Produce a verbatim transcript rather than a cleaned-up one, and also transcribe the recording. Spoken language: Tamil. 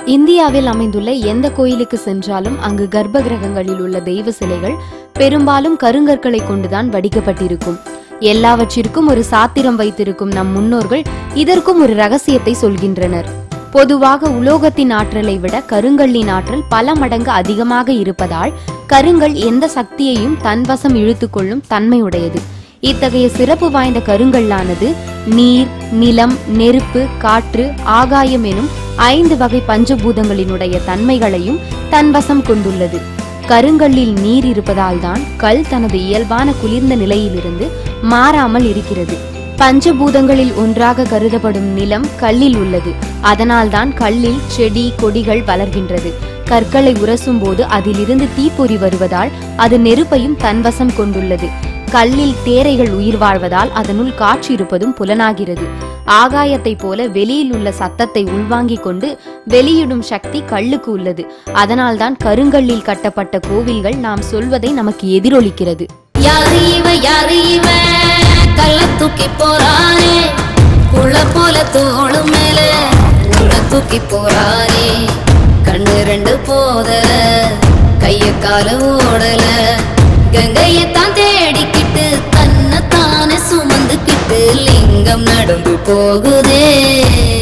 இந்தியாவில் அமைந்துள்ள எந்த கோயிலுக்கு சென்றாலும் அங்கு கர்ப்ப கிரகங்களில் உள்ள தெய்வ சிலைகள் பெரும்பாலும் கருங்கற்களை கொண்டுதான் வடிக்கப்பட்டிருக்கும். எல்லாவற்றிற்கும் ஒரு சாத்திரம் வைத்திருக்கும் நம் முன்னோர்கள் இதற்கும் ஒரு ரகசியத்தை சொல்கின்றனர். பொதுவாக உலோகத்தின் ஆற்றலை விட கருங்கல்லின் ஆற்றல் பல மடங்கு அதிகமாக இருப்பதால் கருங்கல் எந்த சக்தியையும் தன்வசம் இழுத்துக்கொள்ளும் தன்மையுடையது. இத்தகைய சிறப்பு வாய்ந்த கருங்கல்லானது நீர், நிலம், நெருப்பு, காற்று, ஆகாயம் எனும் ஐந்து வகை பஞ்சபூதங்களினுடைய தன்மைகளையும் தன்வசம் கொண்டுள்ளது. கருங்கல்லில் நீர் இருப்பதால் தான் கல் தனது இயல்பான குளிர்ந்த நிலையிலிருந்து மாறாமல் இருக்கிறது. பஞ்சபூதங்களில் ஒன்றாக கருதப்படும் நிலம் கல்லில் உள்ளது. அதனால்தான் கல்லில் செடி கொடிகள் வளர்கின்றது. கற்களை உரசும் போது அதிலிருந்து தீப்பொறி வருவதால் அது நெருப்பையும் தன்வசம் கொண்டுள்ளது. கல்லில் தேரைகள் உயிர் வாழ்வதால் அதனுள் காற்று இருப்பதும் புலனாகிறது. ஆகாயத்தை போல வெளியில் உள்ள சத்தத்தை உள்வாங்கிக் கொண்டு வெளியிடும் சக்தி கல்லுக்கு உள்ளது. அதனால்தான் கருங்கல்லில் கட்டப்பட்ட கோவில்கள் நாம் சொல்வதை நமக்கு எதிரொலிக்கிறது. தூக்கி போறாரே புள்ள போல தோளு மேல தூக்கி போறாரே கண்ணு ரெண்டு போதல கைய கால ஓடல கங்கையத்தான் தேடிக்கிட்டு தன்னை தானே சுமந்துக்கிட்டு லிங்கம் நடந்து போகுதே.